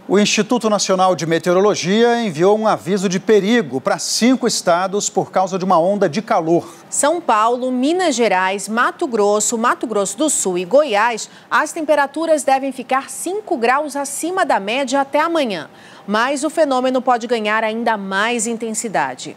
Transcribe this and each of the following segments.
O Instituto Nacional de Meteorologia enviou um aviso de perigo para 5 estados por causa de uma onda de calor. São Paulo, Minas Gerais, Mato Grosso do Sul e Goiás, as temperaturas devem ficar 5 graus acima da média até amanhã. Mas o fenômeno pode ganhar ainda mais intensidade.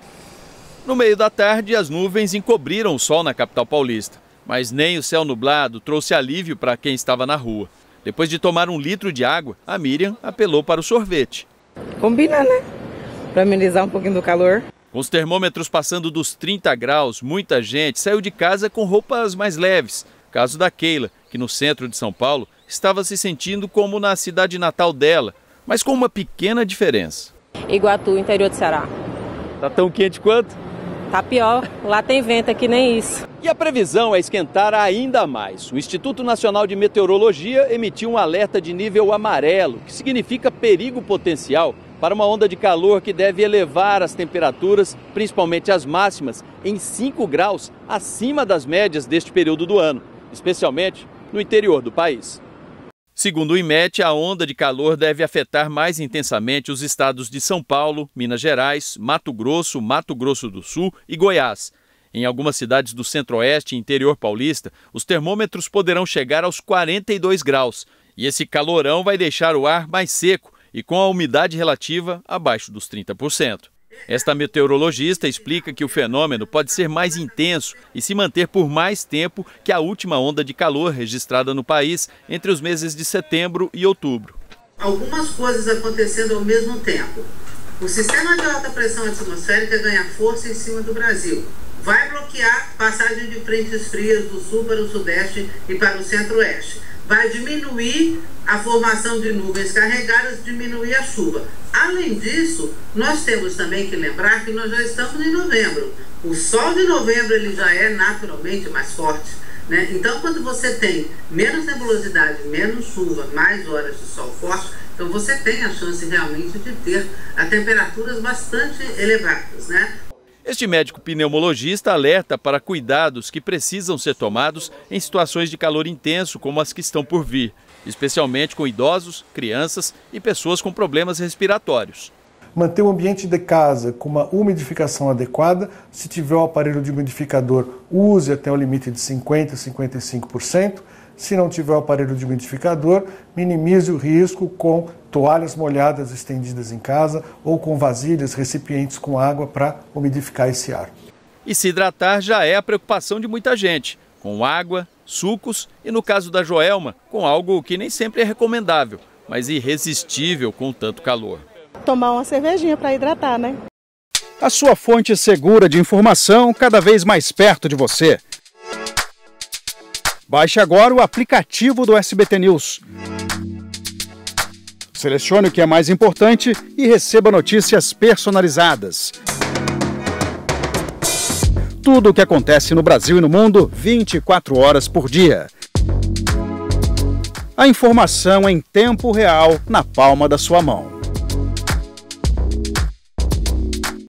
No meio da tarde, as nuvens encobriram o sol na capital paulista. Mas nem o céu nublado trouxe alívio para quem estava na rua. Depois de tomar 1 litro de água, a Miriam apelou para o sorvete. Combina, né? Para amenizar um pouquinho do calor. Com os termômetros passando dos 30 graus, muita gente saiu de casa com roupas mais leves. Caso da Keila, que no centro de São Paulo estava se sentindo como na cidade natal dela, mas com uma pequena diferença. Iguatu, interior do Ceará. Tá tão quente quanto? Tá pior, lá tem vento, aqui nem isso. E a previsão é esquentar ainda mais. O Instituto Nacional de Meteorologia emitiu um alerta de nível amarelo, que significa perigo potencial para uma onda de calor que deve elevar as temperaturas, principalmente as máximas, em 5 graus acima das médias deste período do ano, especialmente no interior do país. Segundo o IMET, a onda de calor deve afetar mais intensamente os estados de São Paulo, Minas Gerais, Mato Grosso do Sul e Goiás. Em algumas cidades do centro-oeste e interior paulista, os termômetros poderão chegar aos 42 graus. E esse calorão vai deixar o ar mais seco e com a umidade relativa abaixo dos 30%. Esta meteorologista explica que o fenômeno pode ser mais intenso e se manter por mais tempo que a última onda de calor registrada no país entre os meses de setembro e outubro. Algumas coisas acontecendo ao mesmo tempo. O sistema de alta pressão atmosférica ganha força em cima do Brasil. Vai bloquear passagem de frentes frias do sul para o sudeste e para o centro-oeste. Vai diminuir a formação de nuvens carregadas, diminuir a chuva. Além disso, nós temos também que lembrar que nós já estamos em novembro. O sol de novembro ele já é naturalmente mais forte, né? Então, quando você tem menos nebulosidade, menos chuva, mais horas de sol forte, então você tem a chance realmente de ter temperaturas bastante elevadas, né? Este médico pneumologista alerta para cuidados que precisam ser tomados em situações de calor intenso como as que estão por vir, especialmente com idosos, crianças e pessoas com problemas respiratórios. Manter o ambiente de casa com uma umidificação adequada. Se tiver o aparelho de umidificador, use até o limite de 50% a 55%. Se não tiver o aparelho de umidificador, minimize o risco com toalhas molhadas estendidas em casa ou com vasilhas, recipientes com água para umidificar esse ar. E se hidratar já é a preocupação de muita gente, com água, sucos e, no caso da Joelma, com algo que nem sempre é recomendável, mas irresistível com tanto calor. Tomar uma cervejinha para hidratar, né? A sua fonte segura de informação cada vez mais perto de você. Baixe agora o aplicativo do SBT News. Selecione o que é mais importante e receba notícias personalizadas. Tudo o que acontece no Brasil e no mundo, 24 horas por dia. A informação em tempo real na palma da sua mão.